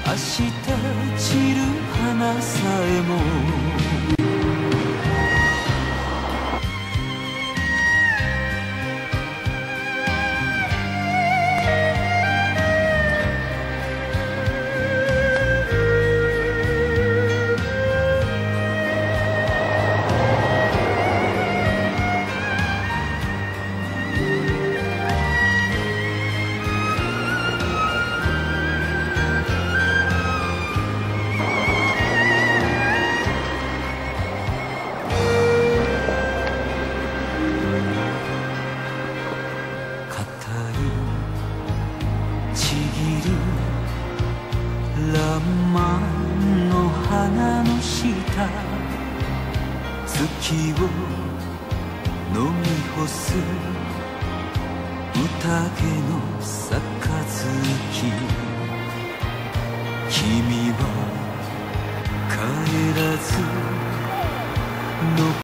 明日散る花さえもらんまんの花の下月を飲み干す宴の杯君は帰らずの